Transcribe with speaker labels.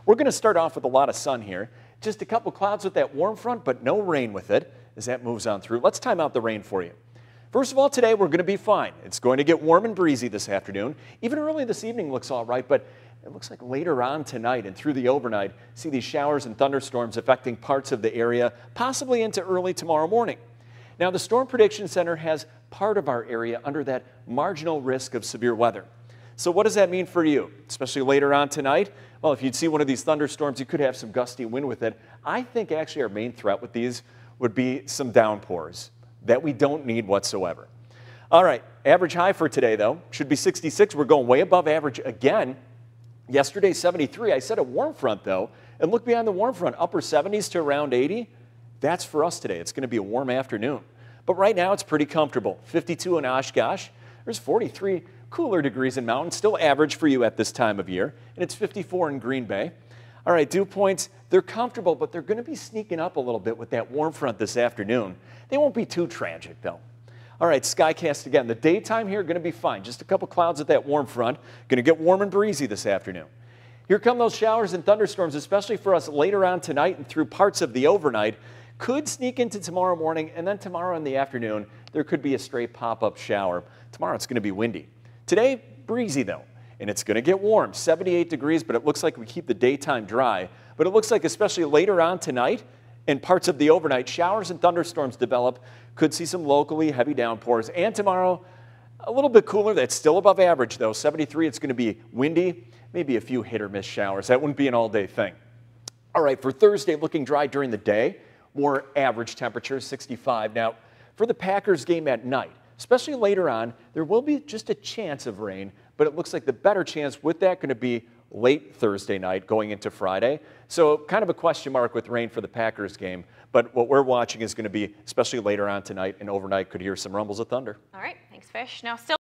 Speaker 1: We're going to start off with a lot of sun here. Just a couple clouds with that warm front, but no rain with it as that moves on through. Let's time out the rain for you. First of all, today we're going to be fine. It's going to get warm and breezy this afternoon. Even early this evening looks all right, but it looks like later on tonight and through the overnight, see these showers and thunderstorms affecting parts of the area, possibly into early tomorrow morning. Now, the Storm Prediction Center has part of our area under that marginal risk of severe weather. So what does that mean for you, especially later on tonight? Well, if you'd see one of these thunderstorms, you could have some gusty wind with it. I think actually our main threat with these would be some downpours that we don't need whatsoever. All right, average high for today, though, should be 66. We're going way above average again. Yesterday, 73. I said a warm front, though, and look behind the warm front, upper 70s to around 80. That's for us today. It's going to be a warm afternoon. But right now, it's pretty comfortable. 52 in Oshkosh. There's 43 cooler degrees in Mountain, still average for you at this time of year, and it's 54 in Green Bay. All right, dew points, they're comfortable, but they're going to be sneaking up a little bit with that warm front this afternoon. They won't be too tragic, though. All right, skycast again. The daytime here going to be fine. Just a couple clouds with that warm front. Going to get warm and breezy this afternoon. Here come those showers and thunderstorms, especially for us later on tonight and through parts of the overnight. Could sneak into tomorrow morning, and then tomorrow in the afternoon, there could be a stray pop-up shower. Tomorrow it's going to be windy. Today, breezy, though. And it's going to get warm, 78 degrees, but it looks like we keep the daytime dry. But it looks like especially later on tonight and parts of the overnight, showers and thunderstorms develop. Could see some locally heavy downpours. And tomorrow, a little bit cooler. That's still above average, though. 73, it's going to be windy, maybe a few hit or miss showers. That wouldn't be an all-day thing. All right, for Thursday, looking dry during the day. More average temperatures, 65. Now, for the Packers game at night, especially later on, there will be just a chance of rain, but it looks like the better chance with that going to be late Thursday night going into Friday. So kind of a question mark with rain for the Packers game, but what we're watching is going to be, especially later on tonight and overnight, could hear some rumbles of thunder.
Speaker 2: All right, thanks, Fish. Now, still